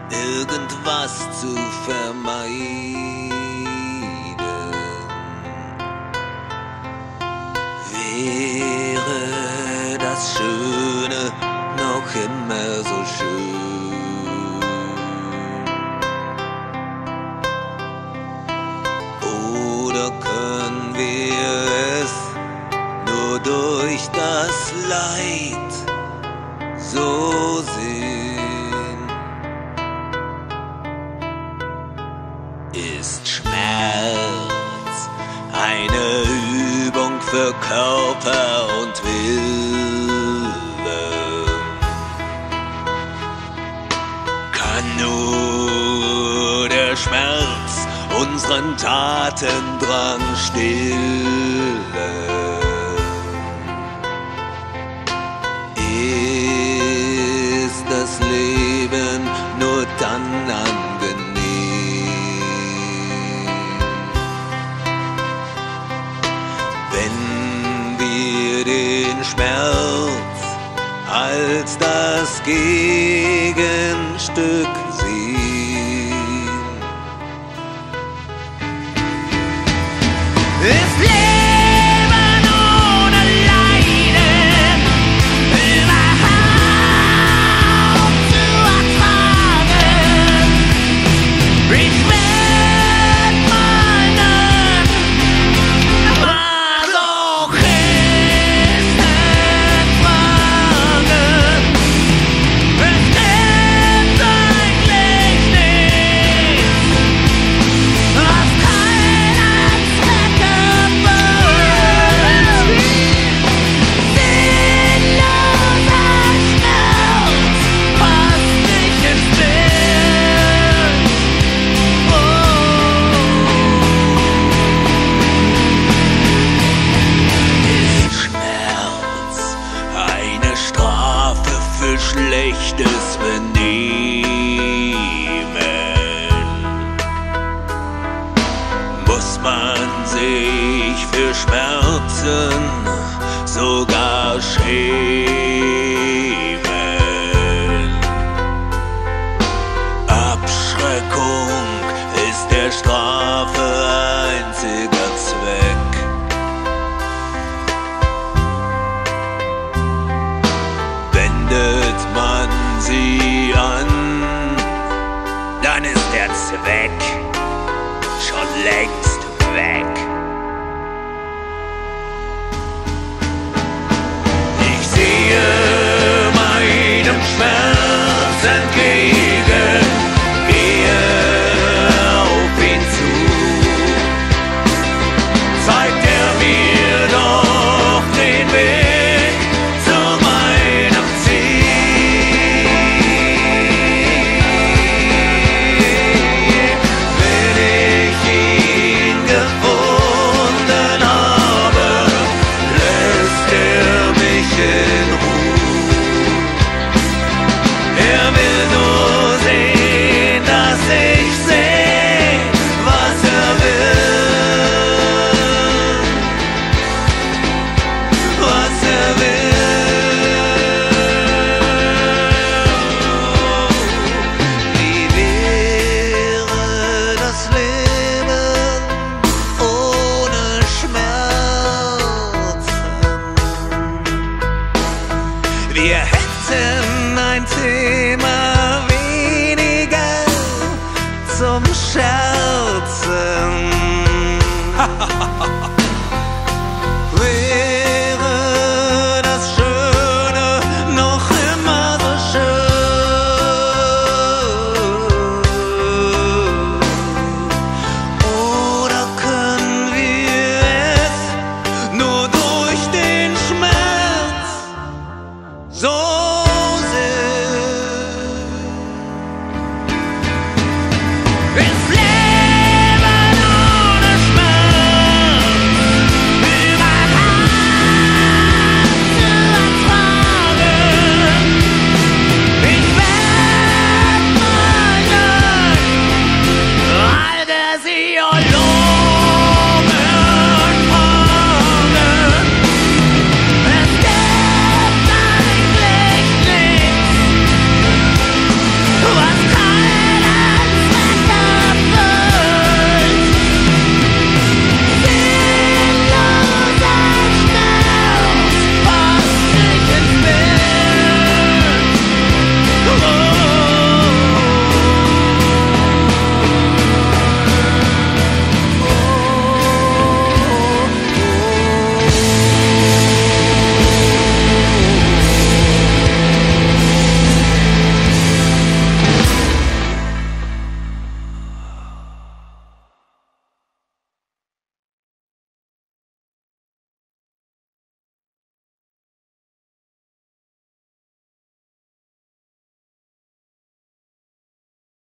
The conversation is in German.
irgendwas zu vermeiden. Wäre das Schöne noch immer so schön? Oder können wir es nur durch das Leid so sehen? Ist Schmerz eine Übung für Körper und Wille? Kann nur der Schmerz unseren Tatendrang stillen? Ist das Leben nur dann angenehm, wenn wir den Schmerz als das Gegenstück sehen? Ist Leben ohne Leiden überhaupt zu ertragen? Ich werd meinen Masochisten fragen. Es gibt eigentlich nichts, was keinen Zweck erfüllt. Sinnloser Schmerz passt nicht ins Bild. Ist Schmerz eine Strafe für schlechtes Benehmen? Muss man sich für Schmerzen sogar schämen? Abschreckung ist der Strafe einziger Zweck. Wendet man sie an, dann ist der Zweck schon längst weg. Ich sehe meinem Schmerz entgegen, gehe auf ihn zu. Zeigt mir doch den Weg zu meinem Ziel. Wenn ich ihn gefunden habe, lässt mich in Ruhe. Er will nur sehen, dass ich sehe, was er will. Wie wäre das Leben ohne Schmerzen? Wir hätten ein Thema